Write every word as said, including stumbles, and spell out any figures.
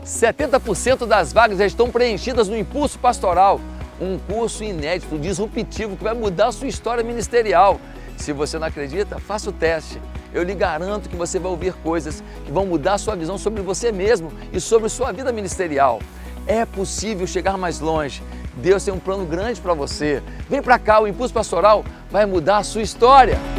setenta por cento das vagas já estão preenchidas no Impulso Pastoral, um curso inédito, disruptivo, que vai mudar a sua história ministerial. Se você não acredita, faça o teste. Eu lhe garanto que você vai ouvir coisas que vão mudar a sua visão sobre você mesmo e sobre sua vida ministerial. É possível chegar mais longe. Deus tem um plano grande para você. Vem para cá, o Impulso Pastoral vai mudar a sua história.